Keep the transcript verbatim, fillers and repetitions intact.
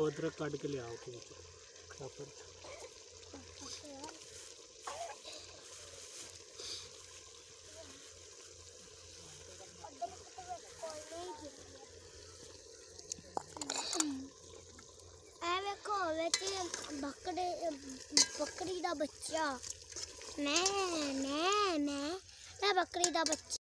ਉਹ ਅਦਰਕ ਕੱਢ ਕੇ ਲਿਆਓ ਕਿ ਖਾਪਰ बकरे बकरी दा बच्चा मैं मैं मैं मैं बकरी दा बच्चा।